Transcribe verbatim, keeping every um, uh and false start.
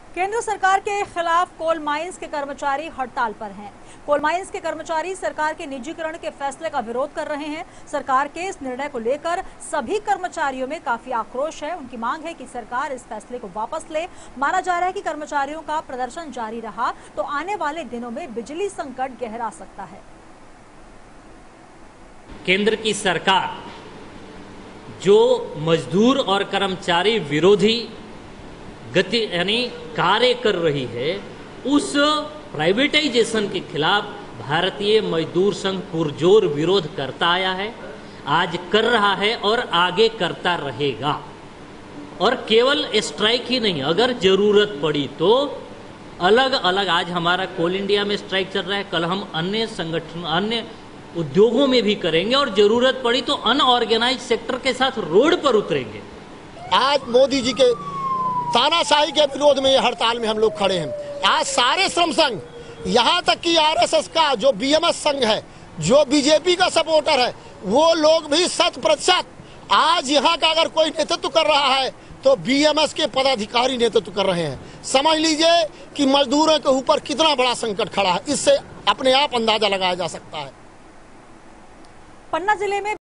केंद्र सरकार के खिलाफ कोल माइंस के कर्मचारी हड़ताल पर हैं। कोल माइंस के कर्मचारी सरकार के निजीकरण के फैसले का विरोध कर रहे हैं। सरकार के इस निर्णय को लेकर सभी कर्मचारियों में काफी आक्रोश है। उनकी मांग है कि सरकार इस फैसले को वापस ले। माना जा रहा है कि कर्मचारियों का प्रदर्शन जारी रहा तो आने वाले दिनों में बिजली संकट गहरा सकता है। केंद्र की सरकार जो मजदूर और कर्मचारी विरोधी गति यानी कार्य कर रही है, उस प्राइवेटाइजेशन के खिलाफ भारतीय मजदूर संघ पुरजोर विरोध करता आया है, आज कर रहा है और आगे करता रहेगा। और केवल स्ट्राइक ही नहीं, अगर जरूरत पड़ी तो अलग अलग, आज हमारा कोल इंडिया में स्ट्राइक चल रहा है, कल हम अन्य संगठन अन्य उद्योगों में भी करेंगे और जरूरत पड़ी तो अनऑर्गेनाइज सेक्टर के साथ रोड पर उतरेंगे। आज मोदी जी के तानाशाही के विरोध में ये हड़ताल में हम लोग खड़े हैं। आज सारे श्रम संघ, यहाँ तक कि आरएसएस का जो बीएमएस संघ है, जो बीजेपी का सपोर्टर है, वो लोग भी शत प्रतिशत आज यहाँ का अगर कोई नेतृत्व कर रहा है तो बीएमएस के पदाधिकारी नेतृत्व कर रहे हैं। समझ लीजिए कि मजदूरों के ऊपर कितना बड़ा संकट खड़ा है, इससे अपने आप अंदाजा लगाया जा सकता है। पन्ना जिले में